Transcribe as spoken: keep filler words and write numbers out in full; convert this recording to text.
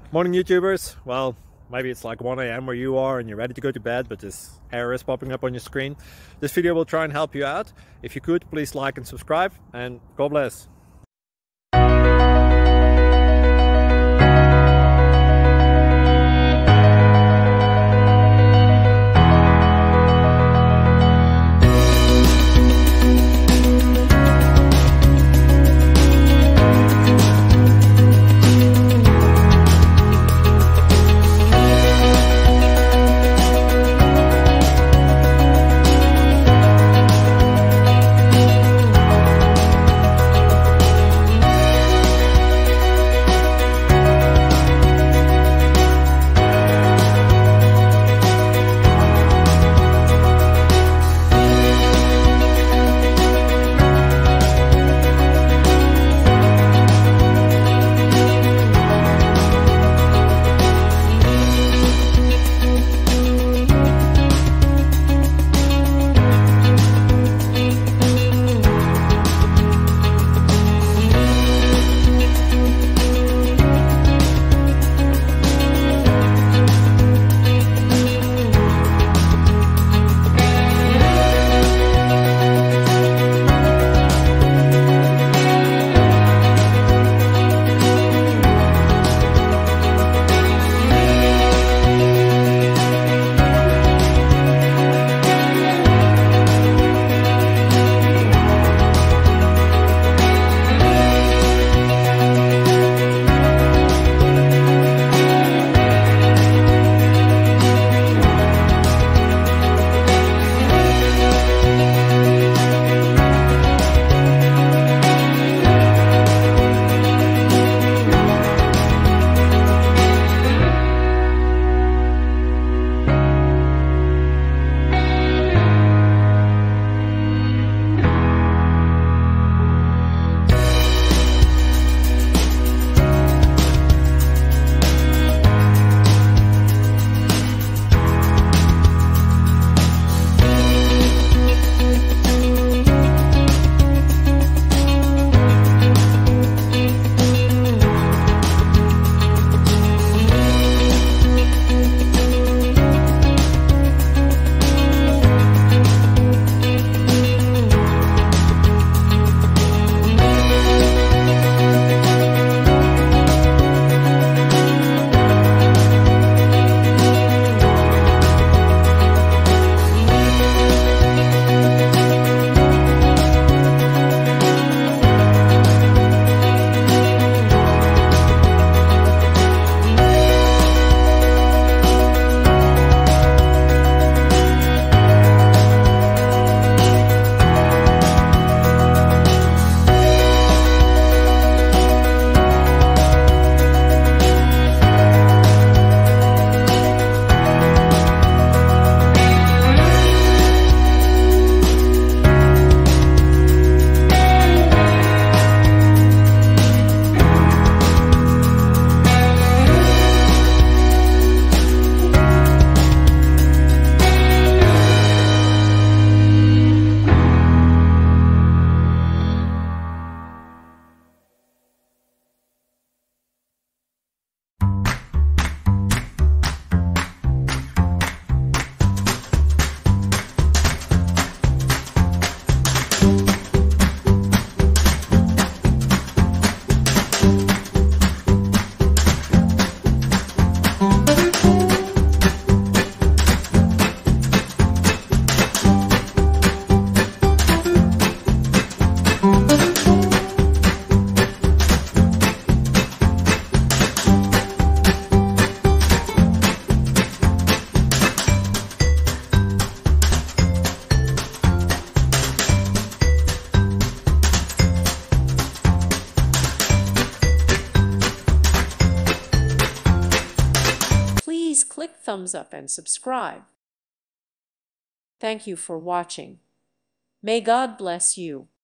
Morning YouTubers. Well, maybe it's like one A M where you are and you're ready to go to bed, but this error is popping up on your screen. This video will try and help you out. If you could, please like and subscribe, and God bless. Please click thumbs up and subscribe. Thank you for watching. May God bless you.